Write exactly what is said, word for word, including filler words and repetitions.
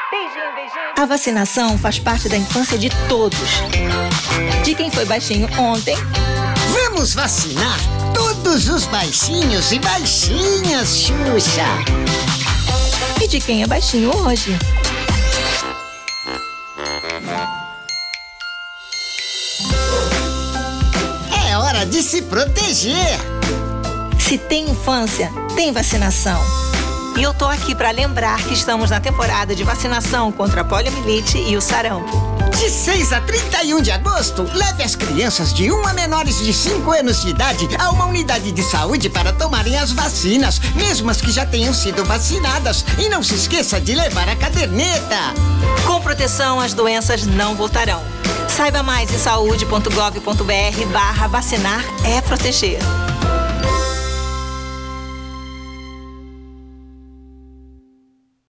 Beijinho, beijinho. A vacinação faz parte da infância de todos. De quem foi baixinho ontem. Vamos vacinar todos os baixinhos e baixinhas, Xuxa. E de quem é baixinho hoje. É hora de se proteger. Se tem infância, tem vacinação. E eu tô aqui para lembrar que estamos na temporada de vacinação contra a poliomielite e o sarampo. De seis a trinta e um de agosto, leve as crianças de um a menores de cinco anos de idade a uma unidade de saúde para tomarem as vacinas, mesmo as que já tenham sido vacinadas. E não se esqueça de levar a caderneta. Com proteção, as doenças não voltarão. Saiba mais em saúde ponto gov ponto br barra vacinar é proteger.